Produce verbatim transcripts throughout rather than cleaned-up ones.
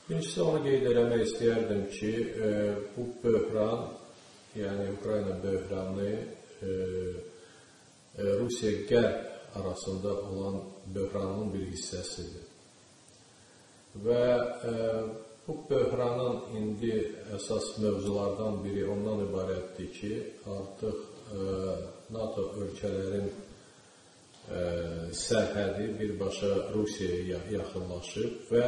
Birincisi onu qeyd eləmək istəyərdim ki, e, bu böhran, yəni Ukrayna böhranı e, e, Rusiya-Qərb arasında olan böhranın bir hissəsidir. Və e, bu böhranın indi əsas mövzulardan biri ondan ibarətdir ki, artıq e, NATO ölkələrin e, sərhədi birbaşa Rusiyaya yaxınlaşıb və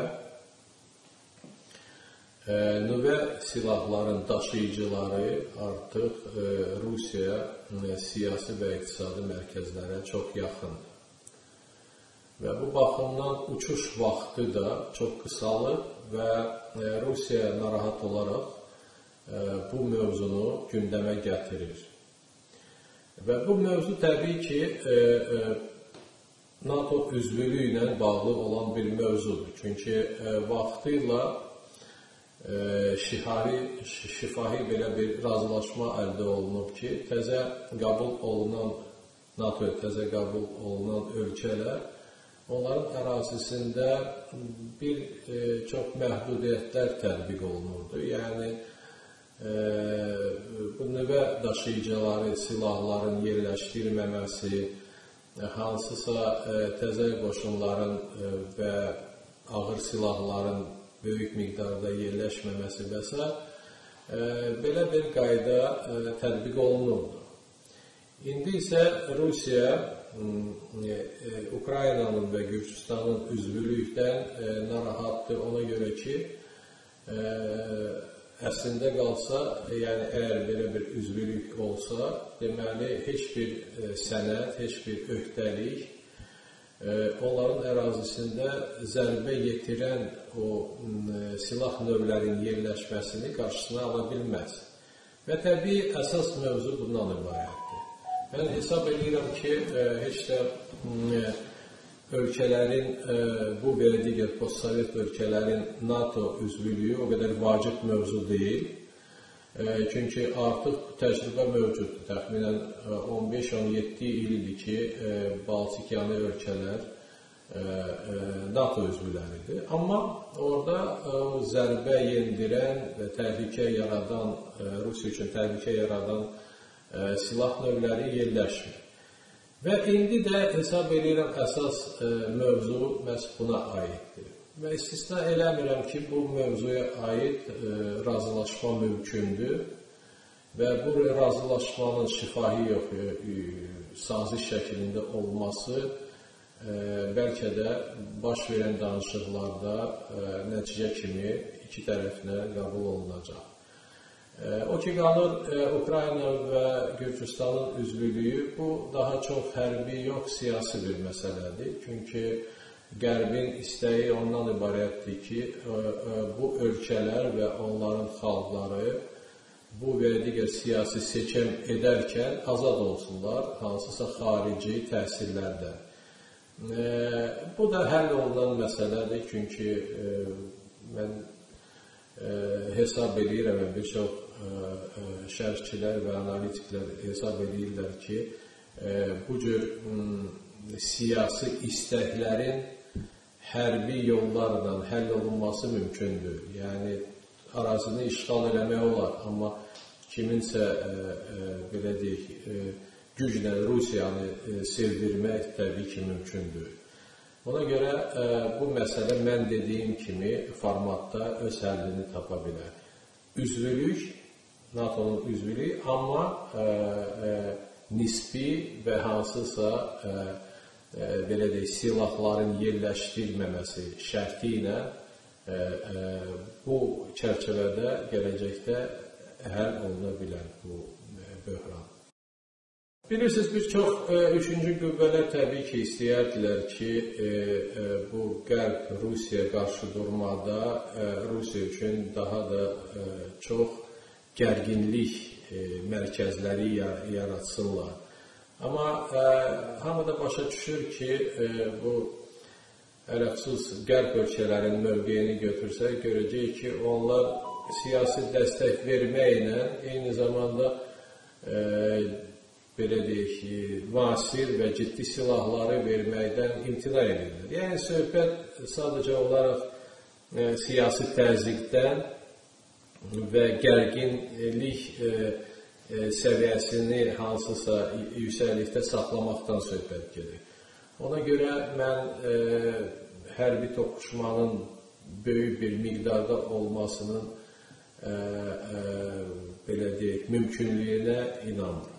e, nüvə silahların daşıyıcıları artıq e, Rusiya e, siyasi və iqtisadi mərkəzlərə çox yaxındır. Və bu baxımdan uçuş vaxtı da çox qısalıb və e, Rusiya narahat olaraq e, bu mövzunu gündəmə gətirir. Və bu mövzu təbii ki, e, e, NATO üzvlüyü ilə bağlı olan bir mövzudur. Çünki e, vaxtı ilə e, şifahi, şifahi belə bir razılaşma əldə olunub ki, təzə qəbul olunan, NATOya təzə qəbul olunan ölkələr onların ərazisində bir e, çox məhdudiyyətlər tətbiq olunurdu. Yəni, e, bu nüvə daşıyıcıları, silahların yerləşdirilməməsi, e, hansısa e, təzə qoşunların e, və ağır silahların böyük miqdarda yerləşməməsi və s. E, belə bir qayda e, tətbiq olunurdu. İndi isə Rusiya Ukraynanın və Gürcüstanın üzvlükdən narahatdır. Ona görə ki, əslində qalsa, yəni əgər belə bir üzvlük olsa, deməli, heç bir sənəd, heç bir öhdəlik onların ərazisində zərbə yetirən o silah növlərinin yerləşməsini qarşısına ala bilməz. Və təbii əsas mövzu bundan ibarətdir. Mən hesab edirəm ki, e, heç də e, ölkələrin, e, bu belə digər postsovet ölkələrin NATO üzvlüyü o qədər vacib mövzu deyil. E, çünki artıq təcrübə mövcuddur. Təxminən on beş on yeddi ildir ki, e, Baltikyanı ölkələr e, e, NATO üzvləridir. Amma orada e, zərbə yendirən və təhlükə yaradan, e, Rusiya üçün təhlükə yaradan silah növləri yerləşmir. Və indi də hesab edirəm əsas e, mövzu məhz buna aiddir. Və istisna eləmirəm ki, bu mövzuya aid e, razılaşma mümkündür və bu razılaşmanın şifahi yox, e, saziş şəklində olması e, bəlkə də baş verən danışıqlarda e, nəticə kimi iki tərəfinə qəbul olunacaq. O ki, qalır Ukrayna və Gürcüstanın üzvlüyü, bu daha çox hərbi yox, siyasi bir məsələdir. Çünki Qərbin istəyi ondan ibarətdir ki, bu ölkələr və onların xalqları bu və digər siyasi seçim edərkən azad olsunlar, hansısa xarici təsirlərdən. Bu da həll olunan məsələdir, çünki mən hesab edirəm və bir çox şərhçilər və analitiklər hesab edirlər ki, bu cür siyasi istəklərin hərbi yollarla həll olunması mümkündür. Yəni, arazini işğal eləmək olar, amma kiminsə, belə deyək, güclə Rusiyanı sevdirmək təbii ki, mümkündür. Ona görə bu məsələ mən dediyim kimi formatda öz həllini tapa bilər. Üzvlük, NATO'nun üzvlüyü, amma e, e, nisbi və hansısa e, e, belə deyək, silahların yerləşdirilməməsi şərti ilə e, e, bu çərçivədə gələcəkdə həll oluna bilər bu e, böhran. Bilirsiniz, bir çox e, üçüncü qüvvələr təbii ki, istəyərdilər ki, e, e, bu Qərb Rusiyaya qarşı durmada e, Rusiya üçün daha da e, çox gərginlik e, mərkəzləri yaratsınlar. Amma e, hamı da başa düşür ki, e, bu ələxsus Qərb ölkələrin mövqeyini götürsək, görəcək ki, onlar siyasi dəstək verməklə eyni zamanda e, belə deyək ki, müasir və ciddi silahları verməkdən imtina edirlər. Yəni, söhbət sadəcə olaraq e, siyasi təzyiqdən və gərginlik e, e, səviyyəsini hansısa yüksəklikdə saxlamaqdan söhbət gedir. Ona görə mən e, hərbi toqquşmanın böyük bir miqdarda olmasının e, e, belə deyək, mümkünlüyünə inanmıram.